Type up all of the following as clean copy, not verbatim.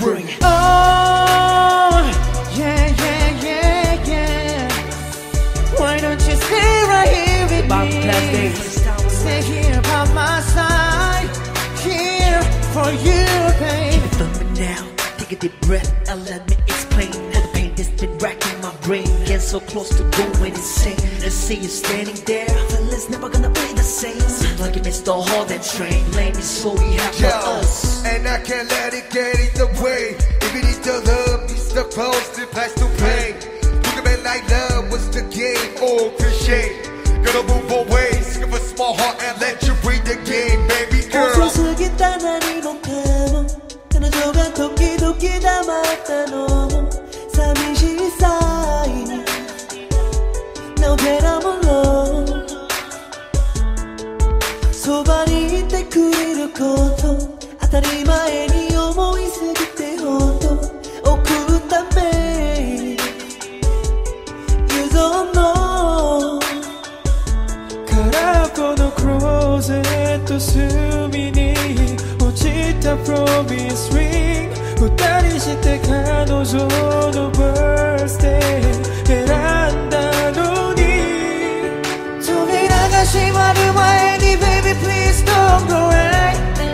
bring it. Oh, yeah, yeah, yeah, yeah. Why don't you stay right here with me? Stay here by my side, here for you, babe. Keep it thumping now, take a deep breath and let me explain. All the pain that's been racking my brain, getting so close to going insane. Let's see you standing there, feeling's never gonna be the same. Seems like you missed the whole damn train. Blame me so we have for us, and I can't let it get in the way. If you need the love, it's the close to pass to play. Look at me like love was the game, all cliche. Gotta move away, give a small heart and let you breathe the game, baby girl. 遅すぎた何もかも彼女が時々黙ったのも寂しさに No better more そばにいてくれること当たり前に思いすぎてほんと送るため You don't know 空っぽのクローゼット隅に落ちたプロミスリング二人して彼女のバースデー選んだのに扉が閉まる前に Baby please don't go away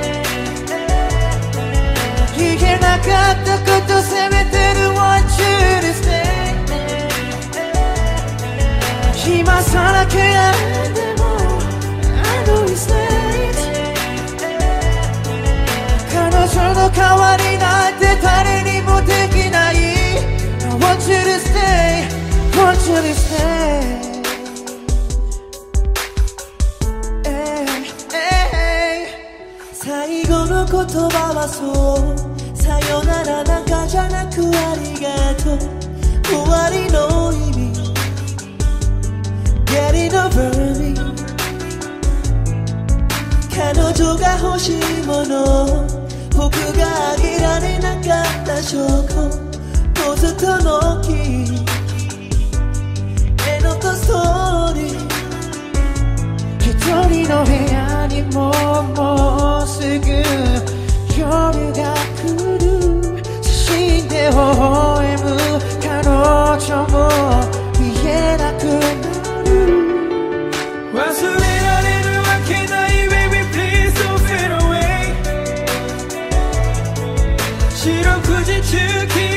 聞けなかったこと責めてる Want you to stay 今さらけやでも I know it's late 彼女の代わりなんて誰にもできない I want you to stay Want you to stay 最後の言葉はそうさよならなんかじゃなくありがとう終わりの意味 Getting over me 彼女が欲しいもの僕があげられなかった証拠ポストのキー絵のとストーリー一人の部屋にもうすぐ夜が来る死んで微笑む彼女も見えなくなる忘れられるわけない Baby please don't fade away 四六時中